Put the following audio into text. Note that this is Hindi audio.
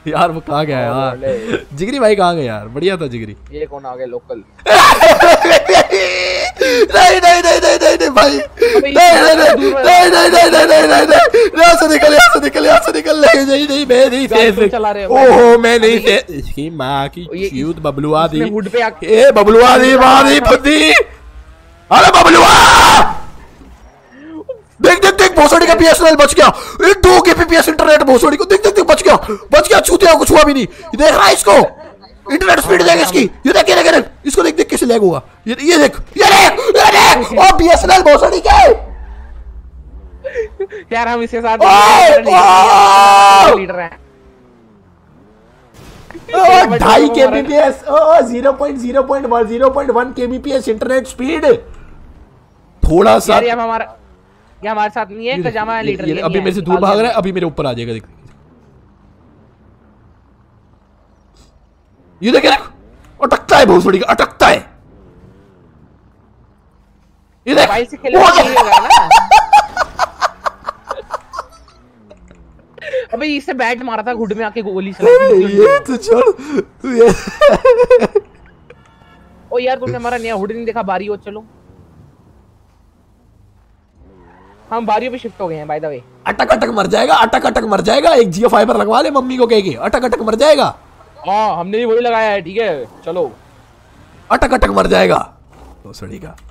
यार वो कहाँ गया यार? जिगरी भाई कहाँ गए यार? बढ़िया था जिगरी। ये कौन आ गया लोकल? नहीं नहीं नहीं नहीं नहीं नहीं भाई, नहीं नहीं नहीं नहीं नहीं नहीं नहीं नहीं नहीं, यहाँ से निकल, यहाँ से निकल, यहाँ से निकल। नहीं नहीं नहीं, मैं नहीं थे चला रहे। ओहो मैं नहीं थे। इसकी माँ की चूत बबलुआ दी, ए बबलुआ दी माँ दी बुद्धि। अरे बबलुआ देख देख देख, भोसड़ी का बीएसएनएल बच गया। 2 केबीपीएस इंटरनेट भोसड़ी को, देख देख देख, बच गया छूतिया, कुछ हुआ भी नहीं। ये देख रहा है इसको, इंटरनेट स्पीड देख इसकी, ये देख ये देख इसको, देख देख कैसे लैग होगा। ये देख ये देख ये देख, और बीएसएनएल भोसड़ी के यार हम इसके साथ लीडर हैं। 2.5 केबीपीएस, 0.1 केबीपीएस इंटरनेट स्पीड। थोड़ा सा ये हमारे साथ नहीं है, कजामा लीडर। ये अभी मेरे से दूर भाग रहा है, अभी मेरे ऊपर आ जाएगा। देख ये देख, अटकता है भोसड़ी का, अटकता है। ये देख मोबाइल से खेलने ना। अबे इससे बैट मारा था, घुट में आके गोली चलाई। ये तो छोड़ ये। ओ यार तुमने हमारा नया हुड नहीं देखा? बारी हो, चलो हम बारियों पे शिफ्ट हो गए हैं। बाय द वे अटक अटक मर जाएगा, अटक अटक मर जाएगा। एक जियो फाइबर लगवा ले मम्मी को कह के, अटक अटक मर जाएगा। हाँ हमने भी वही लगाया है। ठीक है चलो, अटक अटक मर जाएगा भोसड़ी का।